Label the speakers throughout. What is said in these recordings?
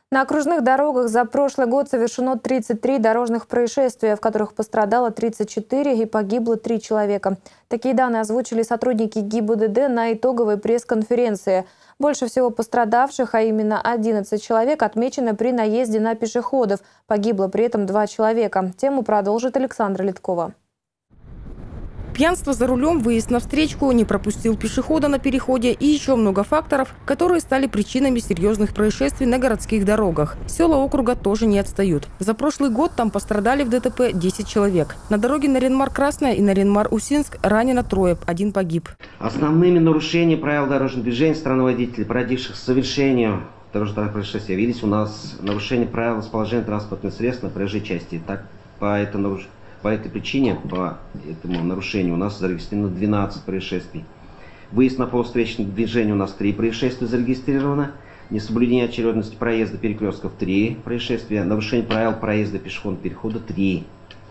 Speaker 1: На окружных дорогах за прошлый год совершено 33 дорожных происшествия, в которых пострадало 34 и погибло 3 человека. Такие данные озвучили сотрудники ГИБДД на итоговой пресс-конференции. Больше всего пострадавших, а именно 11 человек, отмечено при наезде на пешеходов. Погибло при этом 2 человека. Тему продолжит Александра Литкова.
Speaker 2: Пьянство за рулем, выезд на встречку, не пропустил пешехода на переходе и еще много факторов, которые стали причинами серьезных происшествий на городских дорогах. Села округа тоже не отстают. За прошлый год там пострадали в ДТП 10 человек. На дороге Нарьян-Мар-Красная и Нарьян-Мар-Усинск ранено 3, 1 погиб.
Speaker 3: Основными нарушениями правил дорожного движения стороны водителей, породивших совершение дорожного происшествия, явились у нас нарушение правил расположения транспортных средств на проезжей части. Так, по этой причине, по этому нарушению у нас зарегистрировано 12 происшествий. Выезд на полувстречное движение у нас 3 происшествия зарегистрировано. Несоблюдение очередности проезда перекрестков 3 происшествия. Нарушение правил проезда пешеходного перехода 3.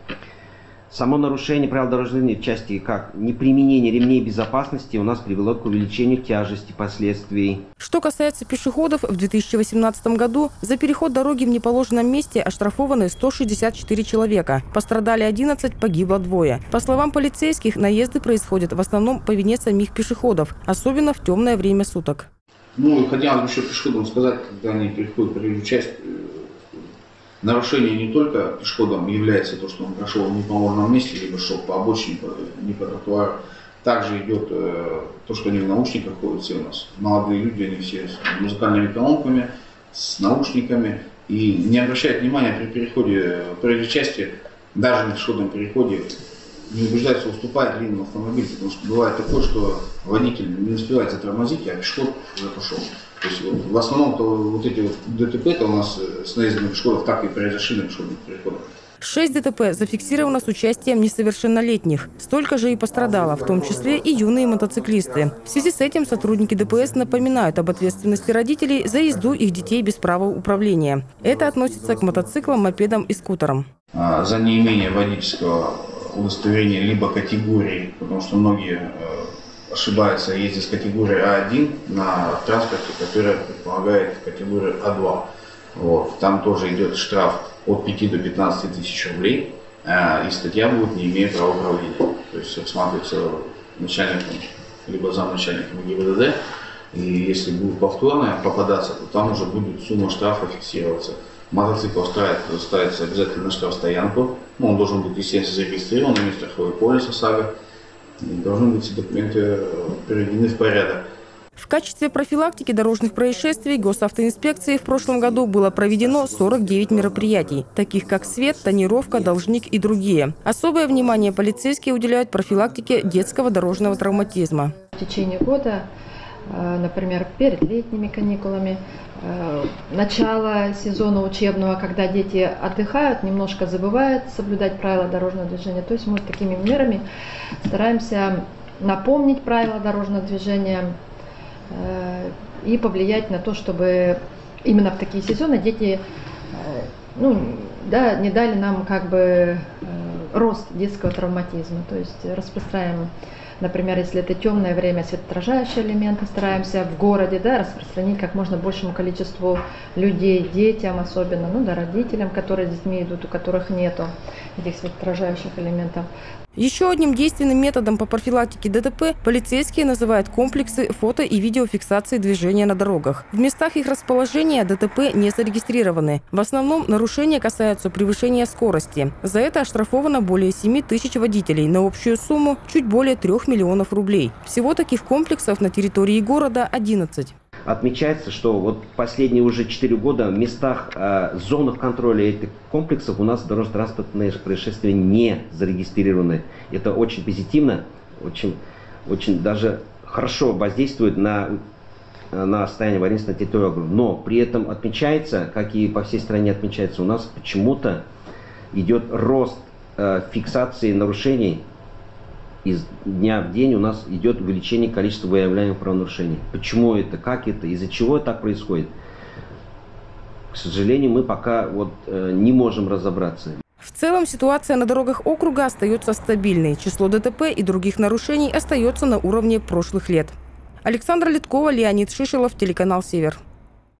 Speaker 3: Само нарушение правил дорожного движения в части как неприменение ремней безопасности у нас привело к увеличению тяжести последствий.
Speaker 2: Что касается пешеходов, в 2018 году за переход дороги в неположенном месте оштрафованы 164 человека. Пострадали 11, погибло 2. По словам полицейских, наезды происходят в основном по вине самих пешеходов, особенно в темное время суток.
Speaker 4: Хотелось бы еще пешеходам сказать, когда они переходят проезжую часть, нарушение не только пешеходом является то, что он прошел в неположенном месте, либо шел по обочине, не по тротуару. Также идет то, что они в наушниках ходят все у нас. Молодые люди, они все с музыкальными колонками, с наушниками. И не обращают внимания при переходе проезжей части, даже на пешеходном переходе, не убеждаются уступать длинному автомобилю, потому что бывает такое, что водитель не успевает затормозить, а пешеход уже пошел. То есть в основном вот эти вот ДТП это у нас с наездом пешеходов так и произошли на пешеходных переходах.
Speaker 2: 6 ДТП зафиксировано с участием несовершеннолетних. Столько же и пострадало, в том числе и юные мотоциклисты. В связи с этим сотрудники ДПС напоминают об ответственности родителей за езду их детей без права управления. Это относится к мотоциклам, мопедам и скутерам.
Speaker 4: За неимение водительского удостоверения либо категории, потому что многие ошибаются, ездят с категории А1 на транспорте, которая предполагает категорию А2. Вот. Там тоже идет штраф от 5 до 15 тысяч рублей, и статья будет «Не имея права управления». То есть рассматривается начальником либо замначальником ГИБДД, и если будет повторное попадаться, то там уже будет сумма штрафа фиксироваться. Мотоцикл ставится обязательно на штрафстоянку, он должен быть, естественно, зарегистрирован, на месте страховой полис ОСАГО, и должны быть все документы приведены в порядок.
Speaker 2: В качестве профилактики дорожных происшествий госавтоинспекцией в прошлом году было проведено 49 мероприятий, таких как свет, тонировка, должник и другие. Особое внимание полицейские уделяют профилактике детского дорожного травматизма.
Speaker 5: В течение года, например, перед летними каникулами, начало сезона учебного, когда дети отдыхают, немножко забывают соблюдать правила дорожного движения. То есть мы такими мерами стараемся напомнить правила дорожного движения и повлиять на то, чтобы именно в такие сезоны дети не дали нам рост детского травматизма. То есть распространяем, например, если это темное время, светоотражающие элементы стараемся в городе распространить как можно большему количеству людей, детям особенно, родителям, которые с детьми идут, у которых нету этих светоотражающих элементов.
Speaker 2: Еще одним действенным методом по профилактике ДТП полицейские называют комплексы фото- и видеофиксации движения на дорогах. В местах их расположения ДТП не зарегистрированы. В основном нарушения касаются превышения скорости. За это оштрафовано более 7 тысяч водителей на общую сумму чуть более 3 миллионов рублей. Всего таких комплексов на территории города 11.
Speaker 3: Отмечается, что вот последние уже 4 года в местах, зонах контроля этих комплексов у нас дорожно-транспортные происшествия не зарегистрированы. Это очень позитивно, очень даже хорошо воздействует на состояние аварийности на территории округа. Но при этом отмечается, как и по всей стране отмечается, у нас почему-то идет рост фиксации нарушений. Из дня в день у нас идет увеличение количества выявляемых правонарушений. Почему это, как это, из-за чего так происходит? К сожалению, мы пока не можем разобраться.
Speaker 2: В целом ситуация на дорогах округа остается стабильной. Число ДТП и других нарушений остается на уровне прошлых лет. Александра Литкова, Леонид Шишелов, телеканал «Север».